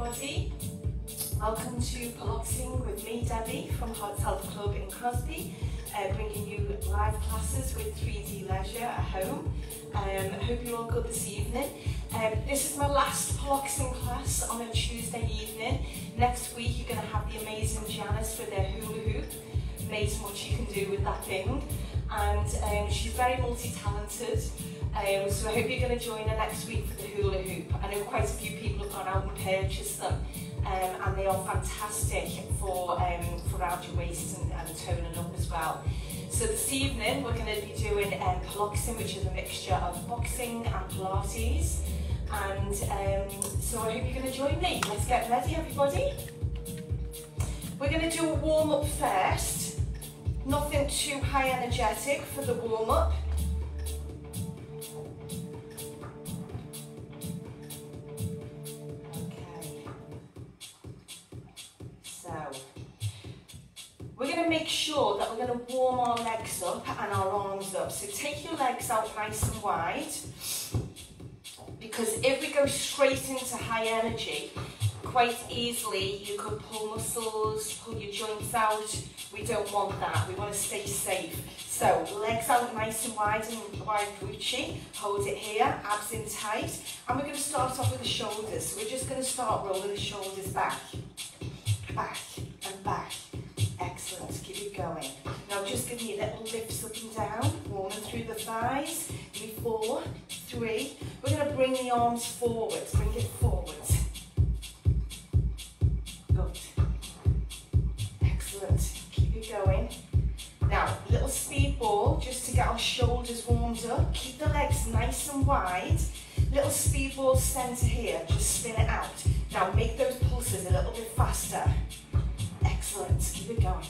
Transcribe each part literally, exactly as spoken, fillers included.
everybody. Welcome to Piloxing with me, Debbie, from Heart Health Club in Crosby, uh, bringing you live classes with three D leisure at home. Um, I hope you're all good this evening. Um, this is my last Piloxing class on a Tuesday evening. Next week you're going to have the amazing Janice with her hula hoop. Amazing what she can do with that thing. And um, she's very multi-talented. Um, so I hope you're going to join her next week for the hula hoop. I know quite a few people have gone out and purchased them, um, and they are fantastic for um, for around your waist and, and toning up as well. So this evening we're going to be doing um, Piloxing, which is a mixture of boxing and Pilates. And um, so I hope you're going to join me. Let's get ready, everybody. We're going to do a warm-up first. Nothing too high energetic for the warm-up. We're going to make sure that we're going to warm our legs up and our arms up. So take your legs out nice and wide, because if we go straight into high energy, quite easily you could pull muscles, pull your joints out. We don't want that. We want to stay safe. So legs out nice and wide and wide Gucci. Hold it here, abs in tight. And we're going to start off with the shoulders. So we're just going to start rolling the shoulders back, back and back. Excellent, keep it going. Now just give me little lifts up and down, warming through the thighs. Give me four, three. We're going to bring the arms forward, bring it forward. Good. Excellent, keep it going. Now, little speed ball, just to get our shoulders warmed up. Keep the legs nice and wide. Little speed ball centre here, just spin it out. Now make those pulses a little bit faster. Excellent, keep it going.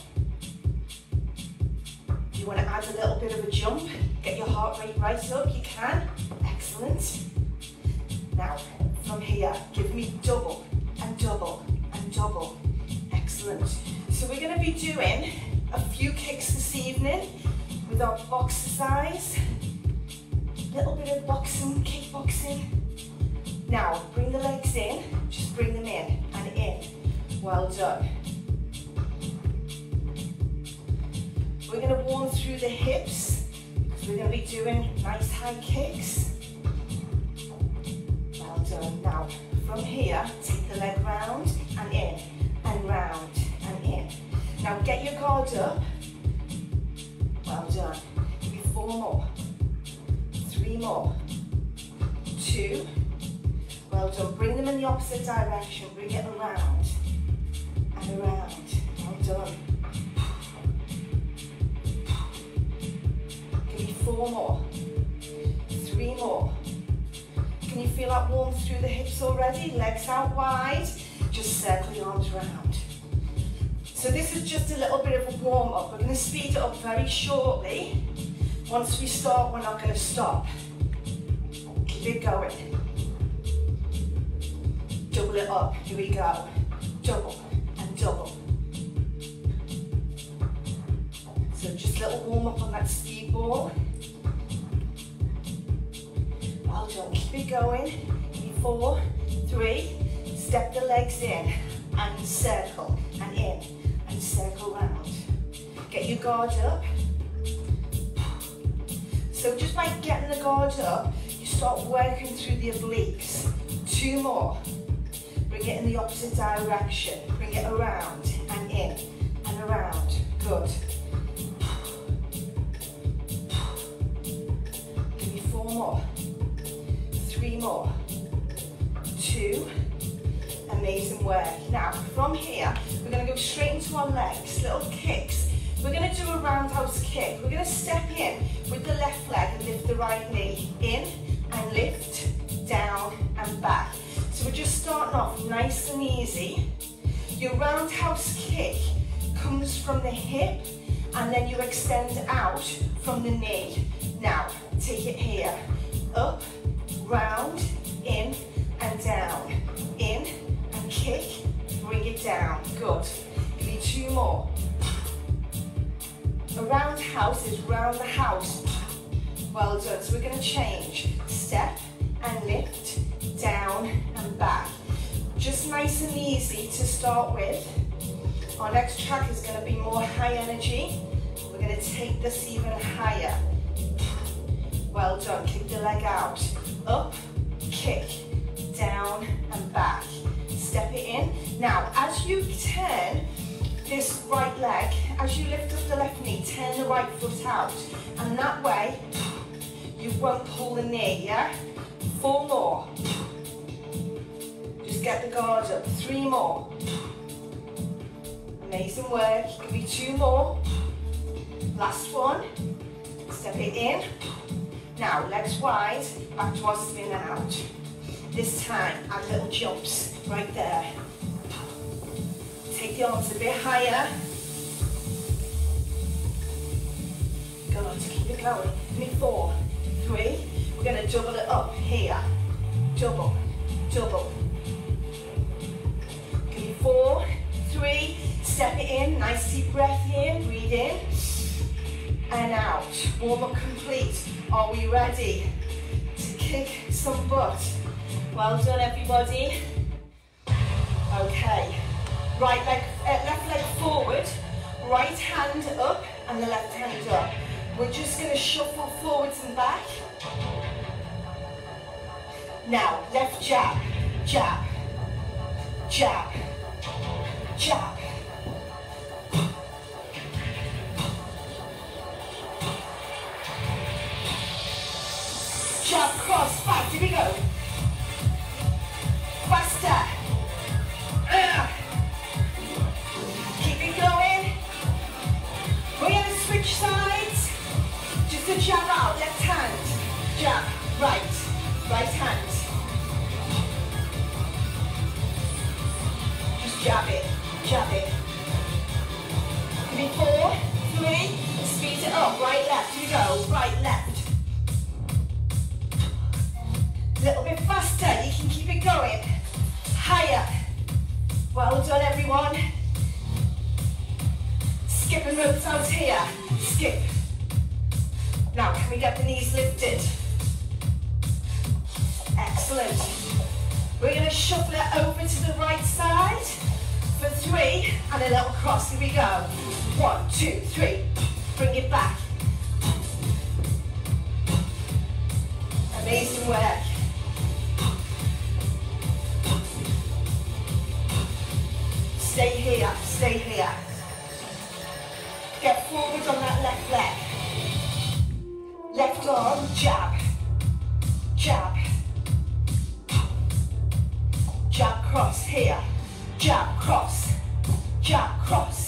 If you want to add a little bit of a jump, get your heart rate right up, you can. Excellent. Now, from here, give me double and double and double. Excellent. So we're going to be doing a few kicks this evening with our boxercise. A little bit of boxing, kickboxing. Now, bring the legs in, just bring them in and in. Well done. We're going to warm through the hips, because we're going to be doing nice high kicks. Well done. Now, from here, take the leg round and in, and round and in. Now, get your guard up. Well done. Maybe four more. Three more. Two. Well done. Bring them in the opposite direction. Bring it around and around. Well done. Four more, three more. Can you feel that warmth through the hips already? Legs out wide, just circle your arms around. So this is just a little bit of a warm up. We're going to speed it up very shortly. Once we start, we're not going to stop. Keep it going. Double it up, here we go. Double and double. So just a little warm up on that speed ball. Well done, keep it going. Four, three, step the legs in and circle and in and circle round. Get your guard up. So just by getting the guard up, you start working through the obliques. Two more. Bring it in the opposite direction. Bring it around and in and around. Good. Give me four more. Three more. Two. Amazing work. Now, from here, we're going to go straight into our legs, little kicks. We're going to do a roundhouse kick. We're going to step in with the left leg and lift the right knee. In and lift, down and back. So we're just starting off nice and easy. Your roundhouse kick comes from the hip and then you extend out from the knee. Now, take it here. Up, round, in and down. In and kick, bring it down. Good. Give me two more. A roundhouse is round the house. Well done. So we're going to change. Step and lift, down and back. Just nice and easy to start with. Our next track is going to be more high energy. We're going to take this even higher. Well done. Kick the leg out. Up, kick, down and back. Step it in. Now, as you turn this right leg, as you lift up the left knee, turn the right foot out. And that way, you won't pull the knee, yeah? Four more. Just get the guard up. Three more. Amazing work. It could be two more. Last one. Step it in. Now, legs wide, back to our spin and out. This time, add little jumps right there. Take the arms a bit higher. Go on, to keep it going. Give me four, three. We're going to double it up here. Double, double. Give me four, three. Step it in. Nice deep breath here. Breathe in and out. Warm up complete. Are we ready to kick some butt? Well done, everybody. Okay. Right leg, uh, left leg forward, right hand up, and the left hand up. We're just going to shuffle forwards and back. Now, left jab, jab, jab, jab. Jab, cross, back, here we go. Faster. Uh. Keep it going. We're going to switch sides. Just a jab out, left hand. Jab, right, right hand. Just jab it, jab it. Give me four, three, speed it up. Right, left, here we go. Right, left. A little bit faster, you can keep it going. Higher. Well done, everyone. Skip and ropes out here. Skip. Now, can we get the knees lifted? Excellent. We're going to shuffle it over to the right side for three and a little cross. Here we go. One, two, three. Bring it back. Amazing work. Stay here, stay here. Get forward on that left leg. Left arm, jab, jab. Jab, cross, here. Jab, cross, jab, cross.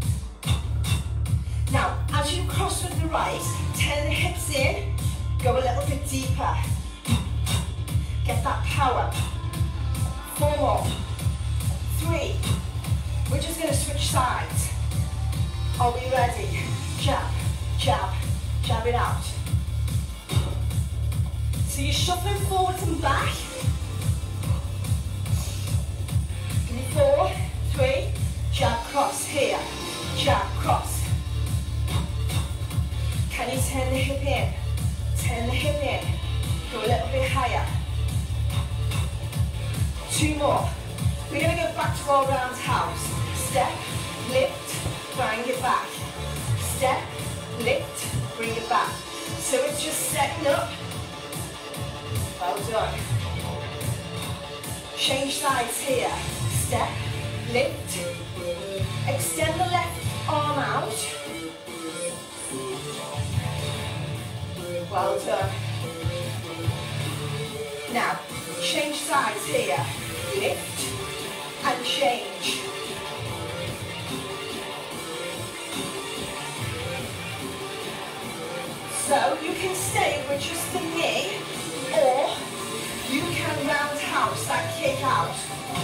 Now, as you cross with the right, turn the hips in, go a little bit deeper. Get that power. Four more. Three. We're just going to switch sides. Are we ready? Jab, jab, jab it out. So you're shuffling forwards and back. Give me four, three, jab, cross, here. Jab, cross. Can you turn the hip in? Turn the hip in. Go a little bit higher. Two more. We're going to go back to our roundhouse. Step, lift, bring it back. Step, lift, bring it back. So it's just setting up. Well done. Change sides here. Step, lift, extend the left arm out. Well done. Now, change sides here. Lift and change. So you can stay with just the knee, or you can roundhouse that kick out.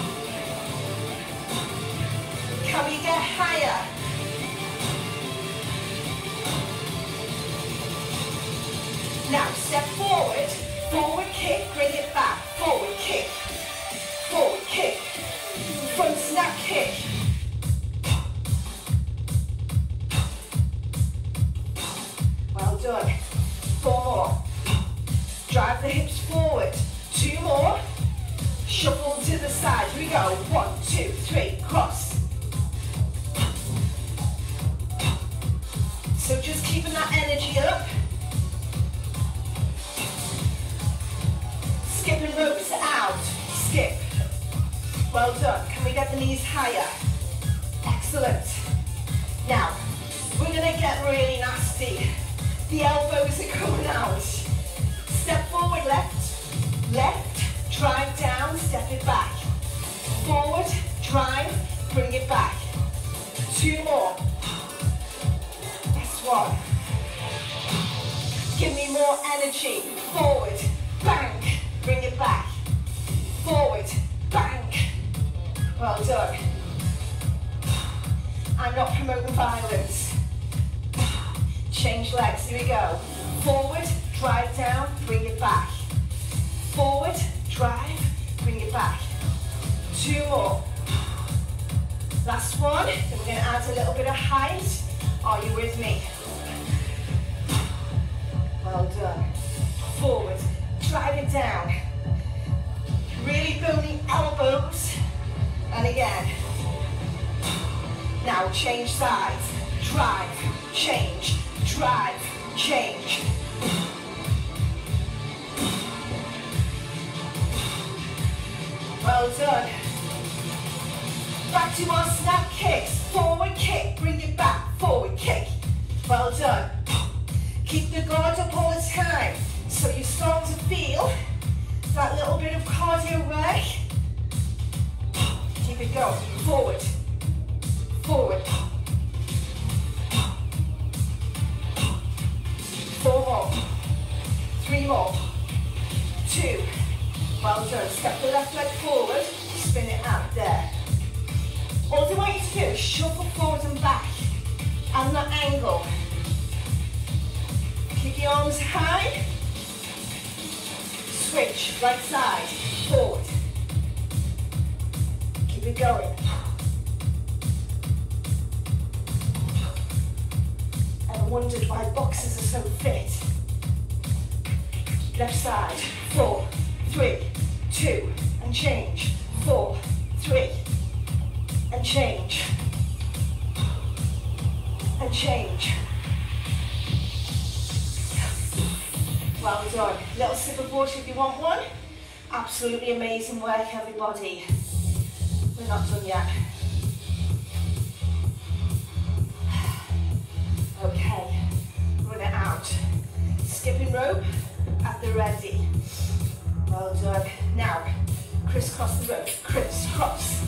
Can we get higher? Now step forward, forward kick, bring it back, forward kick, forward kick, front snap kick. Well done. Four more. Drive the hips forward. Two more. Shuffle to the side. Here we go. One, two, three. skipping ropes out. Skip. Well done. Can we get the knees higher? Excellent. Now, we're going to get really nasty. The elbows are coming out. Step forward, left, left, drive down, step it back. Forward, drive, bring it back. Two more. That's one. Give me more energy. Forward, bang, bring it back. Forward, bang. Well done. I'm not promoting violence. Change legs, here we go. Forward, drive down, bring it back. Forward, drive, bring it back. Two more. Last one, then we're going to add a little bit of height. Are you with me? Well done. Forward, drive it down. Really build the elbows. And again. Now change sides. Drive, change, drive, change. Well done. Back to our snap kicks. Forward kick, bring it back. Forward kick. Well done. Keep the guard up all the time. So you start to feel that little bit of cardio work. Keep it going. Forward. Forward. Four more. Three more. Two. Well done. Step the left leg forward. Spin it out there. All I want you to do is shuffle forward and back. And that angle. Keep the arms high. Switch. Right side. Forward. Keep it going. I wondered why boxers are so fit. Left side. Four, three, two, and change. Four, three, and change. And change. Well done. Little sip of water if you want one. Absolutely amazing work, everybody. We're not done yet. Okay, run it out. Skipping rope at the ready. Well done. Now, crisscross the rope. Crisscross.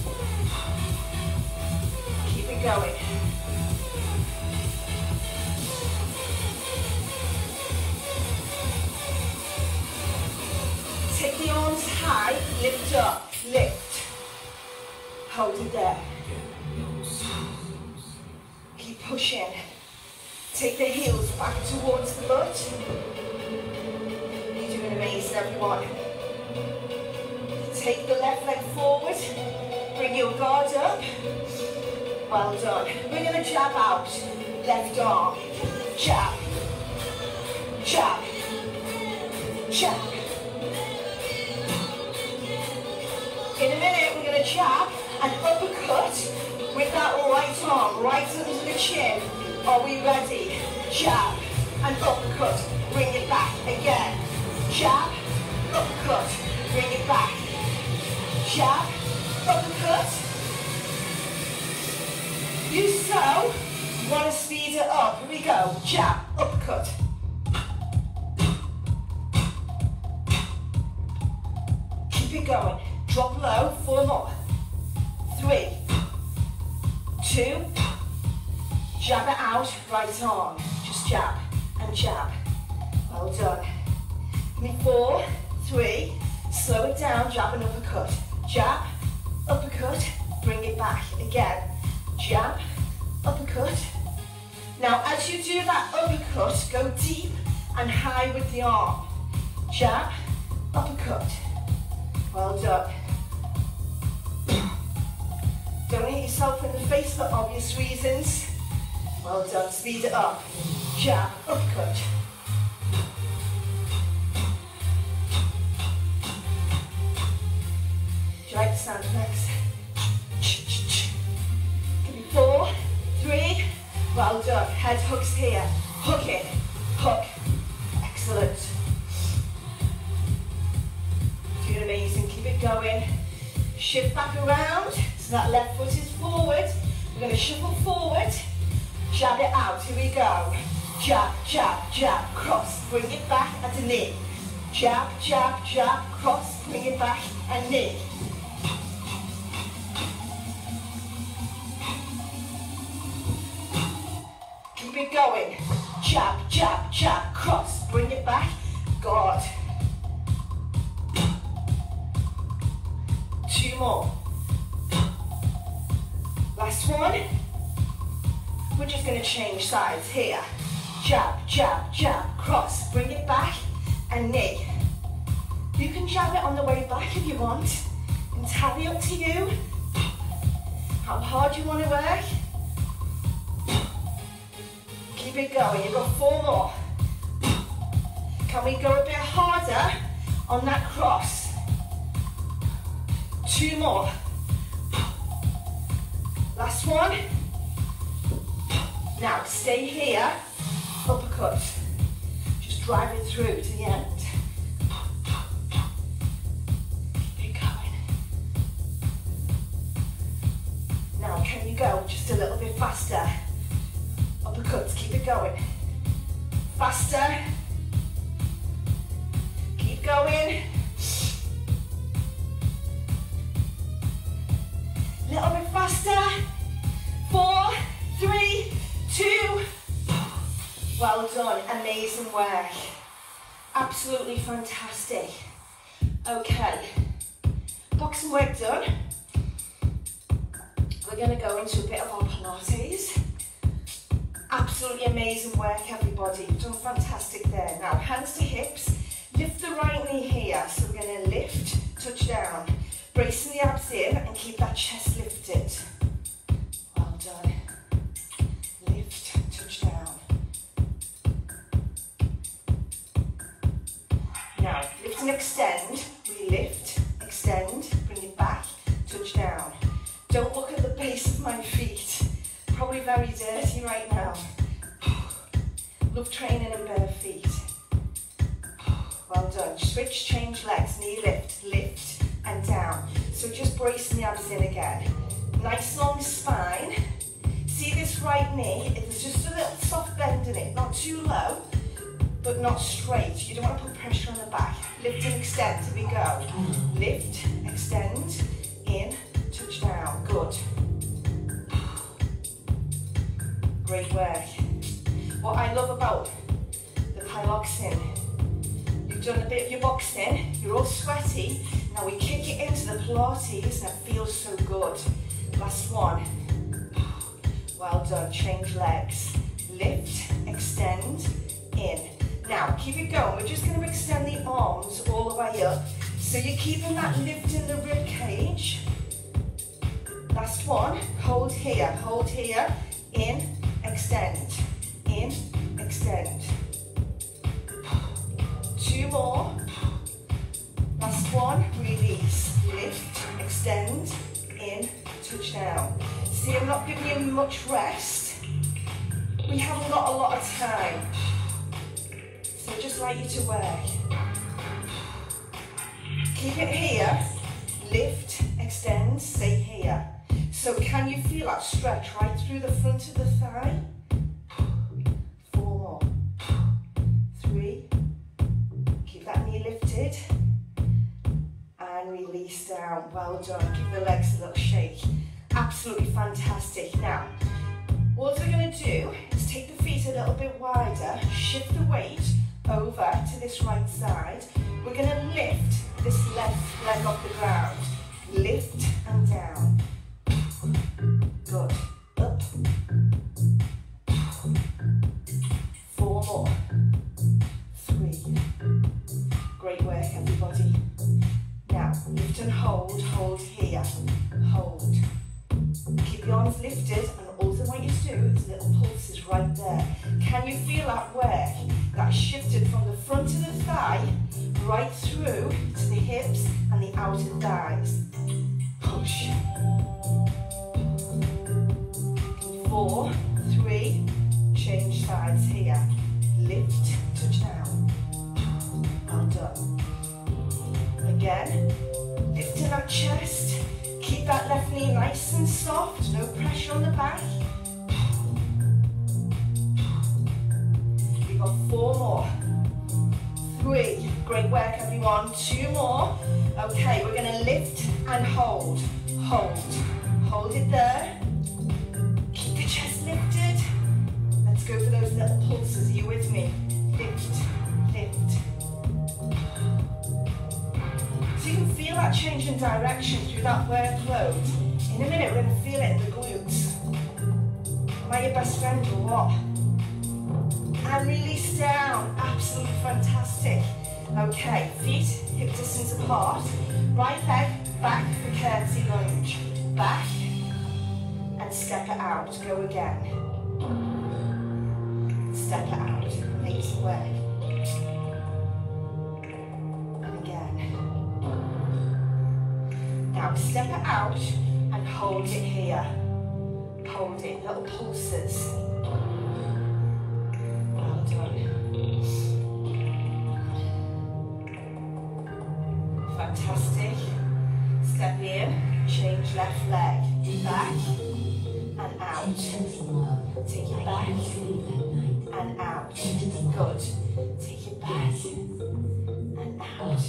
Keep it going. Take the arms high, lift up, lift. Hold it there. Keep pushing. Take the heels back towards the butt. You're doing amazing, everyone. Take the left leg forward. Bring your guard up. Well done. We're going to jab out. Left arm. Jab. Jab. Jab. In a minute, we're going to jab and uppercut with that right arm, right under the chin. Are we ready? Jab and uppercut. Bring it back again. Jab, uppercut. Bring it back. Jab, uppercut. You so want to speed it up. Here we go. Jab, uppercut. Keep it going. Drop low. Four more. Three. Two. Jab it out, right arm. Just jab and jab. Well done. Give me four, three, slow it down, jab and uppercut. Jab, uppercut, bring it back. Again, jab, uppercut. Now as you do that uppercut, go deep and high with the arm. Jab, uppercut. Well done. Don't hit yourself in the face for obvious reasons. Well done, speed it up. Jab, uppercut. Do you like the sound effects? Give me four, three, well done. Head hooks here. Hook it, hook. Excellent. Shift back around, so that left foot is forward. We're going to shuffle forward, jab it out, here we go. Jab, jab, jab, cross, bring it back at a knee. Jab, jab, jab, cross, bring it back and knee. Keep it going. Jab, jab, jab, cross, bring it back. God. Two more. Last one. We're just going to change sides here. Jab, jab, jab, cross, bring it back and knee. You can jab it on the way back if you want. Entirely up to you. How hard you want to work. Keep it going. You've got four more. Can we go a bit harder on that cross? Two more. Last one. Now stay here. Uppercut. Just drive it through to the end. Keep it going. Now can you go just a little bit faster? Uppercuts, keep it going. Faster. Keep going. Little bit faster. Four, three, two. Well done, amazing work. Absolutely fantastic. Okay, boxing work done. We're going to go into a bit of our Pilates. Absolutely amazing work, everybody. You've done fantastic there. Now, hands to hips. Lift the right knee here. So we're going to lift, touch down. Bracing the abs in and keep that chest lifted. Well done. Lift, touch down. Now, lift and extend. We lift, extend, bring it back, touch down. Don't look at the base of my feet. Probably very dirty right now. Love training in bare feet. Well done. Switch, change legs, knee lift, lift and down. So just bracing the abs in again. Nice long spine. See this right knee, there's just a little soft bend in it, not too low, but not straight. You don't want to put pressure on the back. Lift and extend, here we go. Lift, extend, in, touch down, good. Great work. What I love about the Piloxing, you've done a bit of your boxing, you're all sweaty, now we kick it into the Pilates and it feels so good. Last one. Well done, change legs. Lift, extend, in. Now, keep it going. We're just going to extend the arms all the way up. So you're keeping that lift in the rib cage. Last one, hold here, hold here, in, extend, in, extend. Two more. Last one, release, lift, extend, in, touch down. See, I'm not giving you much rest. We haven't got a lot of time. So I'd just like you to work. Keep it here, lift, extend, stay here. So can you feel that stretch right through the front of the thigh? Four more. Three. Keep that knee lifted. And release down. Well done. Give the legs a little shake. Absolutely fantastic. Now, what we're going to do is take the feet a little bit wider, shift the weight over to this right side. We're going to lift this left leg off the ground. Lift and down. Good. Up. Four more. Three. Great work, everybody. Now, lift and hold, hold here. Hold. Keep the arms lifted, and also what you do is little pulses right there. Can you feel that work? That shifted from the front of the thigh right through to the hips and the outer thighs. Push. Four, three, change sides here. Lift, touch down. Well done. Again, lifting that chest. Keep that left knee nice and soft, no pressure on the back. We've got four more. Three, great work everyone. Two more. Okay, we're gonna lift and hold. Hold, hold it there. Keep the chest lifted. Let's go for those little pulses. Are you with me? Lift, lift. So you can feel that change in direction through that workload. In a minute, we're going to feel it in the glutes. Am I your best friend or what? And release down. Absolutely fantastic. Okay, feet hip distance apart. Right leg back for curtsy lunge. Back and step it out. Go again. Step it out. Amazing work. And again. Now step it out and hold it here. Hold it. Little pulses. Well done. Fantastic. Step in. Change left leg. Back and out. Take it back and out. Good. Take it back and out.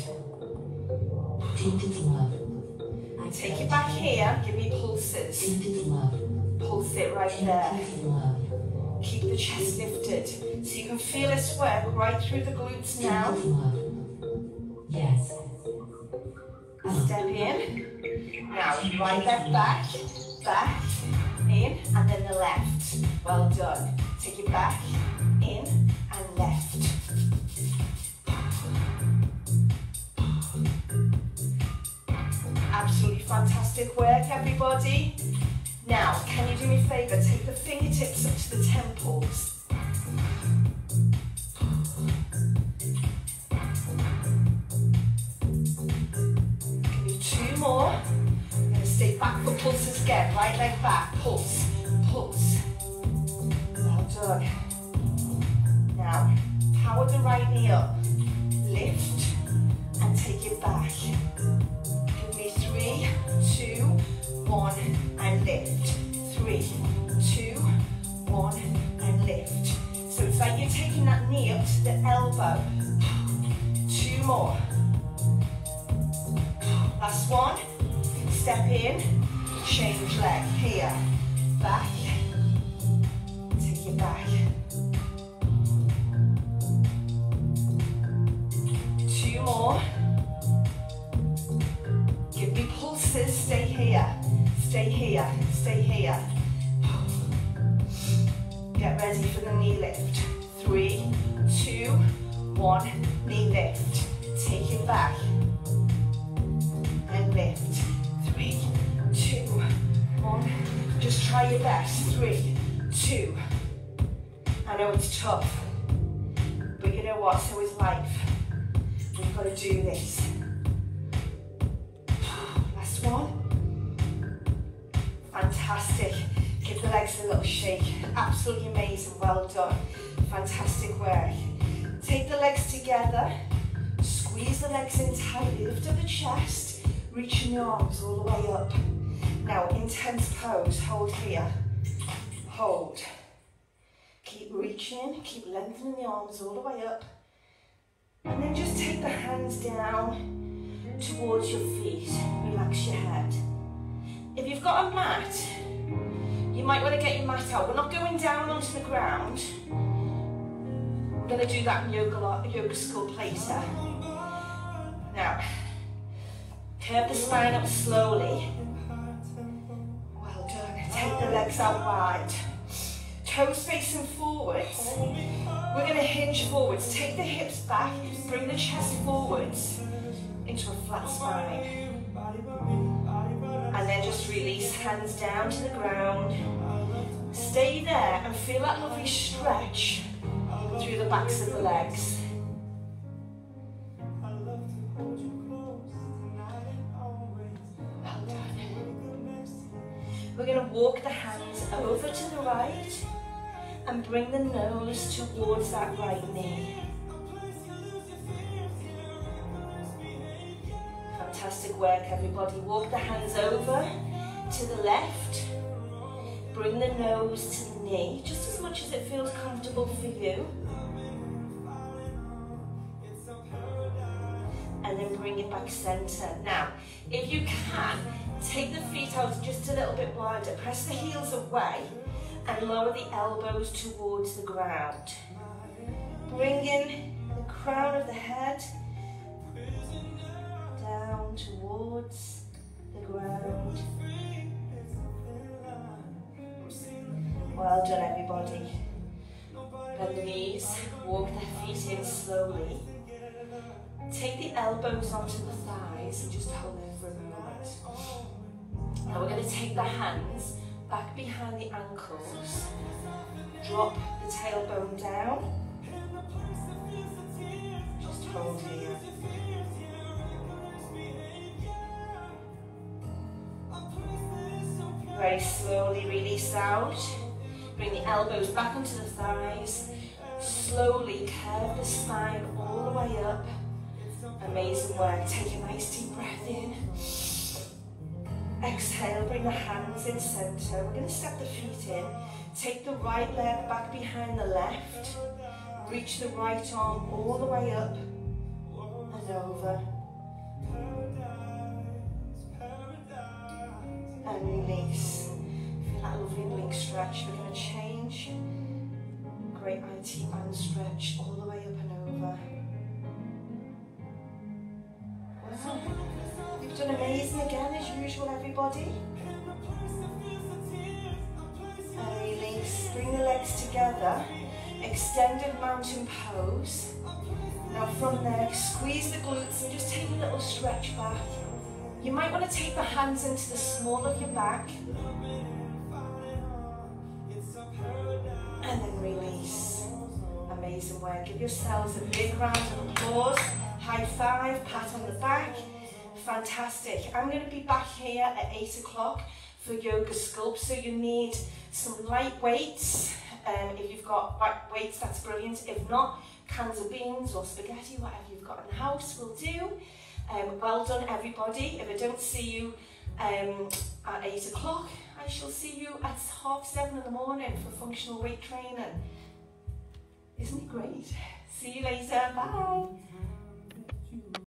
Take it back here. Give me pulses. Pulse it right there. Keep the chest lifted. So you can feel this work right through the glutes now. Yes. Step in. Now, right leg back, back, in, and then the left. Well done. Take it back, in, and left. Absolutely fantastic work, everybody. Now, can you do me a favour? Take the fingertips up to the temples. Give me two more. I'm going to stay back for pulses again. Right leg back, pulse, pulse. Well done. Now, power the right knee up. Lift and take it back. Give me three, two, one, and lift. Three, two, one, and lift. So it's like you're taking that knee up to the elbow. Two more. Last one. Step in, change leg. Here, back, take it back. Two more. Give me pulses, stay here, stay here, stay here. Get ready for the knee lift. Three, two, one, knee lift. Take it back and lift. Three, two, one. Just try your best. Three, two. I know it's tough, but you know what? So is life. We've got to do this. Last one. Fantastic. Give the legs a little shake. Absolutely amazing. Well done. Fantastic work. Take the legs together. Squeeze the legs in tightly. Lift up the chest. Reaching the arms all the way up. Now, intense pose. Hold here. Hold. Keep reaching. Keep lengthening the arms all the way up. And then just take the hands down towards your feet. Relax your head. If you've got a mat, you might want to get your mat out. We're not going down onto the ground. We're going to do that in yoga, yoga school later. Now, curve the spine up slowly. Well done. Take the legs out wide. Toes facing forwards. We're going to hinge forwards. Take the hips back. Bring the chest forwards into a flat spine. And then just release hands down to the ground. Stay there and feel that lovely stretch through the backs of the legs. Well done. We're going to walk the hands over to the right and bring the nose towards that right knee. Fantastic work, everybody. Walk the hands over to the left. Bring the nose to the knee, just as much as it feels comfortable for you. And then bring it back center. Now, if you can, take the feet out just a little bit wider. Press the heels away and lower the elbows towards the ground. Bring in the crown of the head down towards the ground. Well done, everybody. Bend the knees, walk the feet in slowly. Take the elbows onto the thighs and just hold them for a moment. Now we're going to take the hands back behind the ankles. Drop the tailbone down. Just hold here. Very slowly release out. Bring the elbows back onto the thighs. Slowly curve the spine all the way up. Amazing work. Take a nice deep breath in. Exhale, bring the hands in center. We're going to step the feet in. Take the right leg back behind the left. Reach the right arm all the way up and over. And release. Feel that lovely blink stretch. We're going to change. Great I T band stretch all the way up and over. Wow. You've done amazing again as usual, everybody. And release. Bring the legs together. Extended mountain pose. Now from there, squeeze the glutes and just take a little stretch back. You might want to take the hands into the small of your back. And then release. Amazing work. Give yourselves a big round of applause. High five, pat on the back. Fantastic. I'm going to be back here at eight o'clock for yoga sculpt. So you need some light weights. Um, if you've got weights, that's brilliant. If not, cans of beans or spaghetti, whatever you've got in the house will do. Um, well done, everybody. If I don't see you um, at eight o'clock, I shall see you at half seven in the morning for functional weight training. Isn't it great? See you later. Bye.